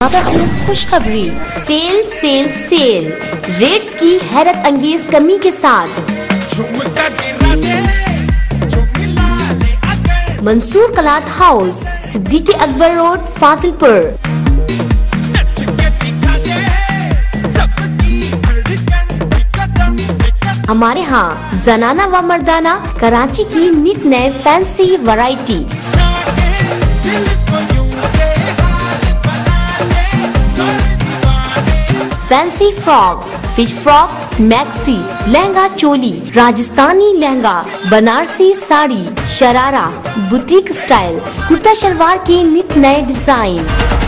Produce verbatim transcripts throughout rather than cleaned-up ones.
खबरअंगेज खुशखबरी, cell cell cell rates की हैरत अंगेज कमी के साथ Mansoor cloth house, Siddiqui Akbar road, Fazilpur. हमारे यहाँ जनाना व मर्दाना कराची की नित नए fancy variety, fancy frock, fish frock, maxi, lehenga choli, Rajasthani lehenga, Banarasi sari, sharara, boutique style, kurta shalwar के नित नए डिजाइन।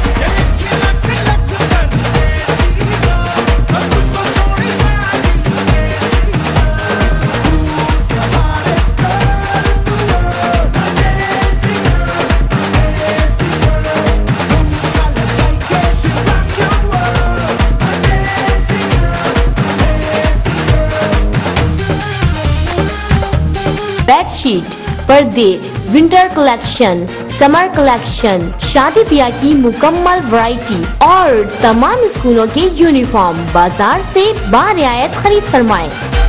बेडशीट, पर्दे, विंटर कलेक्शन, समर कलेक्शन, शादी ब्याह की मुकम्मल वैरायटी और तमाम स्कूलों के यूनिफॉर्म बाजार से बारियायत खरीद फरमाएं।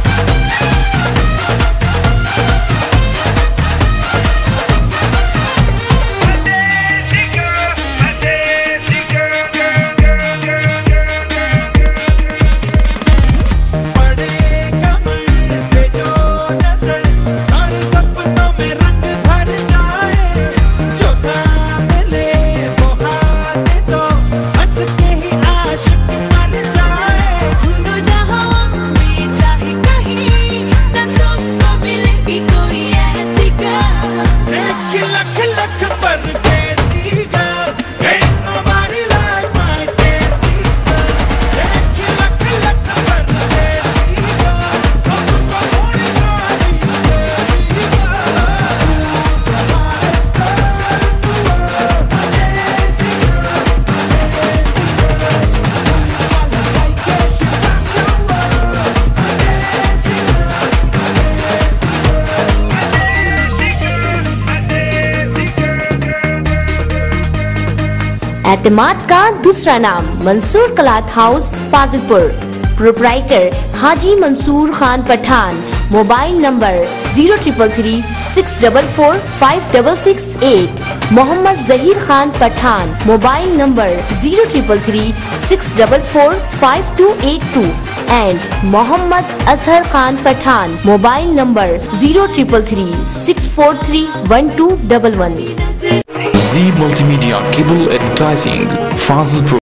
एतमाद का दूसरा नाम Mansoor cloth house, Fazilpur. Proprietor Haji Mansoor Khan Pathan. Mobile number zero triple three six double four five double six eight. Mohammad Zaheer Khan Pathan. Mobile number zero triple three six double four five two eight two and Mohammad Azhar Khan Pathan. Mobile number zero triple three six four three one two double one. Z Multimedia Cable Advertising, Fazilpur।